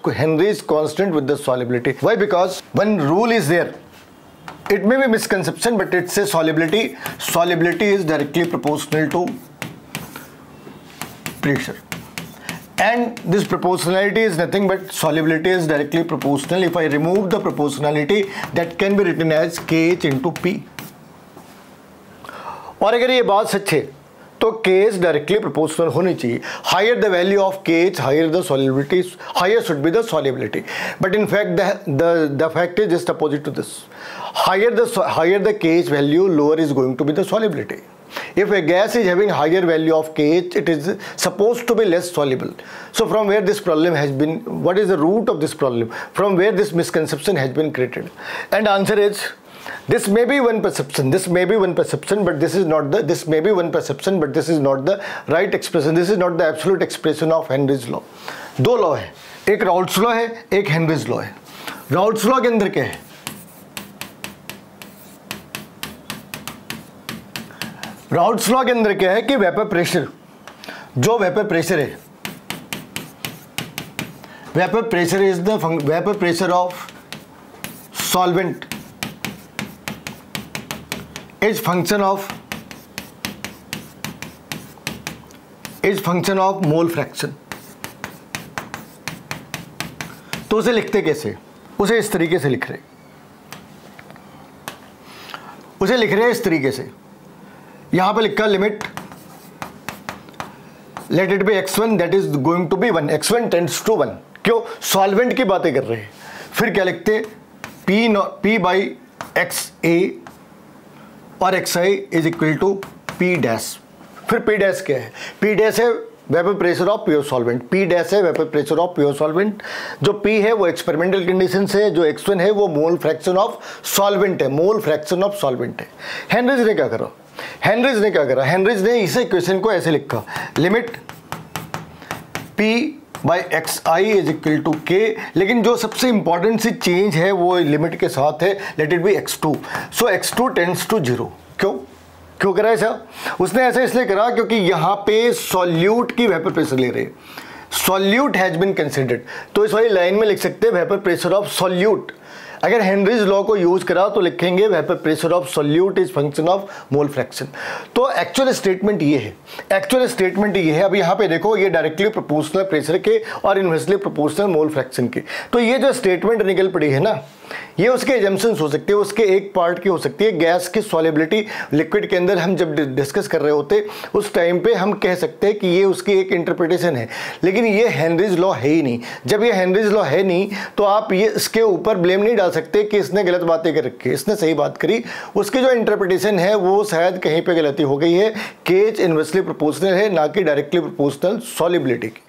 Henry's constant with the solubility. Why? Because one rule is there. It may be misconception, but it says solubility. Solubility is directly proportional to pressure. And this proportionality is nothing but solubility is directly proportional. If I remove the proportionality, that can be written as KH into P. और अगर ये बात सच है तो KH directly proportional होनी चाहिए. Higher the value of KH, higher the solubility, higher should be the solubility. But in fact the fact is just opposite to this. Higher the KH value, lower is going to be the solubility. If a gas is having higher value of KH, it is supposed to be less soluble. So from where this problem has been, what is the root of this problem? From where this misconception has been created? And answer is, this may be one perception, but this is not the, this may be one perception, but this is not the right expression. This is not the absolute expression of Henry's law. दो law है, एक Raoult's law है, एक Henry's law है. Raoult's law के अंदर क्या है? राउट्स लॉ के अंदर क्या है कि वेपर प्रेशर, जो वेपर प्रेशर है, vapour pressure is the vapour pressure of solvent is function of mole fraction. तो उसे लिखते कैसे? उसे इस तरीके से लिख रहे, इस तरीके से. यहां पे लिखा limit let it be x1 that is going to be 1, x1 tends to 1. क्यों? सॉल्वेंट की बातें कर रहे हैं. फिर क्या लिखते? P बाई एक्स ए और xi is equal to P dash. फिर P डैश क्या है? P डैश है vapour pressure of pure solvent. P dash है vapour pressure of pure solvent. जो P है वो एक्सपेरिमेंटल कंडीशन से, जो x1 है वो मोल फ्रैक्शन ऑफ सॉल्वेंट है, मोल फ्रैक्शन ऑफ सॉल्वेंट है. हेनरीज ने क्या करा? हेनरीज ने इस इक्वेशन को ऐसे लिखा, limit P by X I is equal to K. लेकिन जो सबसे इंपॉर्टेंट सी चेंज है वो लिमिट के साथ है, let it be x2. So x2 tends to 0. क्यों करा ऐसा? उसने ऐसा इसलिए करा क्योंकि यहाँ पे सॉल्यूट की वेपर प्रेशर ले रहे, सॉल्यूट हैज बीन कंसिडर्ड. तो इस वाली लाइन में लिख सकते हैं वेपर प्रेशर ऑफ सॉल्यूट. अगर हेनरीज लॉ को यूज करा तो लिखेंगे vapour pressure of solute is function of mole fraction. तो एक्चुअल स्टेटमेंट ये है, अब यहाँ पे देखो, ये डायरेक्टली प्रोपोर्शनल प्रेशर के और इनवर्सली प्रोपोर्शनल मोल फ्रैक्शन के. तो ये जो स्टेटमेंट निकल पड़ी है ना, ये उसके एजम्पशंस हो सकते हैं, उसके एक पार्ट की हो सकती है. गैस की सॉल्युबिलिटी लिक्विड के अंदर हम जब डिस्कस कर रहे होते उस टाइम पे हम कह सकते हैं कि ये उसकी एक इंटरप्रिटेशन है, लेकिन ये हेनरीज लॉ है ही नहीं. जब ये हेनरीज लॉ है नहीं तो आप ये इसके ऊपर ब्लेम नहीं डाल सकते कि इसने गलत बातें कर रखी है. इसने सही बात करी, उसकी जो इंटरप्रिटेशन है वो शायद कहीं पे गलती हो गई है. केज इनवर्सली प्रोपोर्शनल है, ना कि डायरेक्टली प्रोपोर्शनल सॉल्युबिलिटी की.